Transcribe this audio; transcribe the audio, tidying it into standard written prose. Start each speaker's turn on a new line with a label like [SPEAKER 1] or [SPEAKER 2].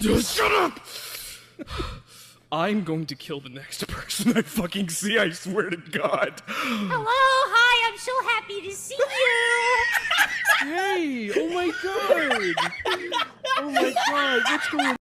[SPEAKER 1] Just shut up! I'm going to kill the next person I fucking see, I swear to God.
[SPEAKER 2] Hello, hi, I'm so happy to see you.
[SPEAKER 1] Hey, oh my God. Oh my God, what's going on?